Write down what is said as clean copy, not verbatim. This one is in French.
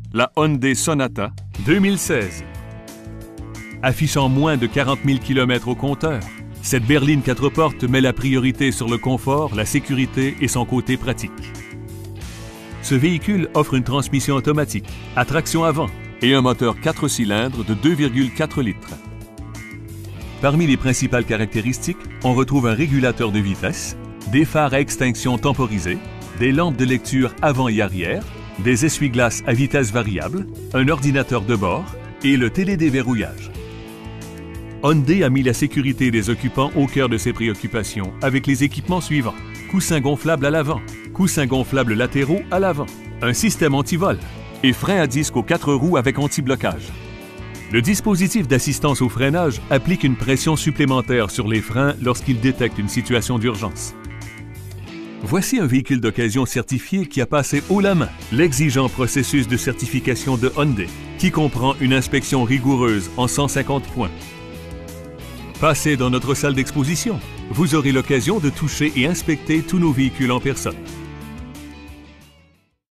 la Hyundai Sonata 2016. Affichant moins de 40 000 km au compteur, cette berline 4 portes met la priorité sur le confort, la sécurité et son côté pratique. Ce véhicule offre une transmission automatique, à traction avant et un moteur 4 cylindres de 2,4 litres. Parmi les principales caractéristiques, on retrouve un régulateur de vitesse, des phares à extinction temporisés, des lampes de lecture avant et arrière, des essuie-glaces à vitesse variable, un ordinateur de bord et le télédéverrouillage. Hyundai a mis la sécurité des occupants au cœur de ses préoccupations avec les équipements suivants. Coussins gonflables à l'avant, coussins gonflables latéraux à l'avant, un système anti-vol et frein à disque aux 4 roues avec anti-blocage. Le dispositif d'assistance au freinage applique une pression supplémentaire sur les freins lorsqu'il détecte une situation d'urgence. Voici un véhicule d'occasion certifié qui a passé haut la main l'exigeant processus de certification de Hyundai, qui comprend une inspection rigoureuse en 150 points. Passez dans notre salle d'exposition. Vous aurez l'occasion de toucher et inspecter tous nos véhicules en personne.